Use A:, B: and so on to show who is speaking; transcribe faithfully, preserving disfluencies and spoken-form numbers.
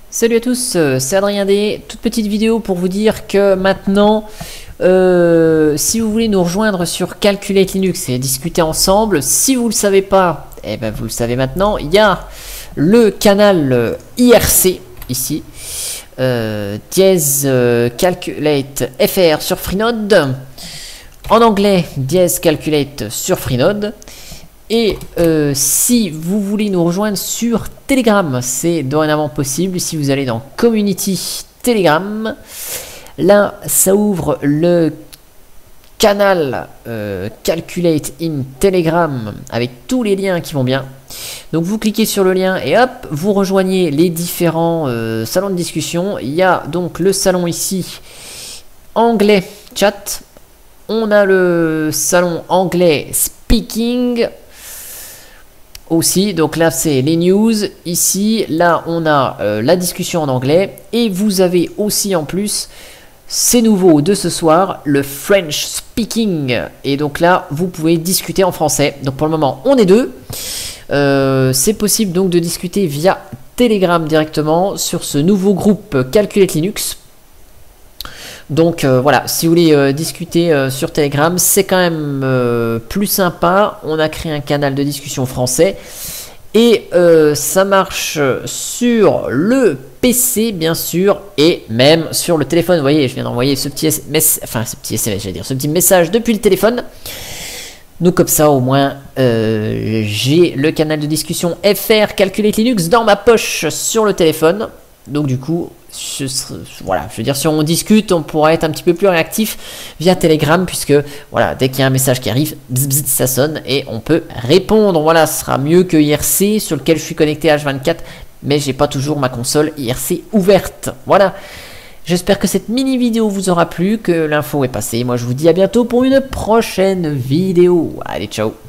A: Salut à tous, euh, c'est Adrien D. Toute petite vidéo pour vous dire que maintenant, euh, si vous voulez nous rejoindre sur Calculate Linux et discuter ensemble, si vous ne le savez pas, eh ben vous le savez maintenant, il y a le canal euh, I R C ici, euh, dièse euh, Calculate F R sur Freenode, en anglais dièse Calculate sur Freenode. Et euh, si vous voulez nous rejoindre sur Telegram, c'est dorénavant possible. Si vous allez dans Community Telegram, là, ça ouvre le canal euh, Calculate in Telegram avec tous les liens qui vont bien. Donc vous cliquez sur le lien et hop, vous rejoignez les différents euh, salons de discussion. Il y a donc le salon ici, anglais chat. On a le salon anglais speaking aussi, donc là c'est les news, ici, là on a euh, la discussion en anglais, et vous avez aussi en plus, c'est nouveau de ce soir, le French speaking, et donc là vous pouvez discuter en français. Donc pour le moment on est deux, euh, c'est possible donc de discuter via Telegram directement sur ce nouveau groupe Calculate Linux. Donc euh, voilà, si vous voulez euh, discuter euh, sur Telegram, c'est quand même euh, plus sympa. On a créé un canal de discussion français et euh, ça marche sur le P C bien sûr et même sur le téléphone. Vous voyez, je viens d'envoyer ce petit S M S, enfin ce petit S M S, j'allais dire, ce petit message depuis le téléphone. Donc comme ça au moins euh, j'ai le canal de discussion F R Calculate Linux dans ma poche sur le téléphone. Donc du coup, je, voilà, je veux dire, si on discute, on pourra être un petit peu plus réactif via Telegram, puisque voilà, dès qu'il y a un message qui arrive, bzz, bzz, ça sonne et on peut répondre. Voilà, ce sera mieux que I R C sur lequel je suis connecté H vingt-quatre, mais j'ai pas toujours ma console I R C ouverte. Voilà. J'espère que cette mini vidéo vous aura plu, que l'info est passée. Moi, je vous dis à bientôt pour une prochaine vidéo. Allez, ciao.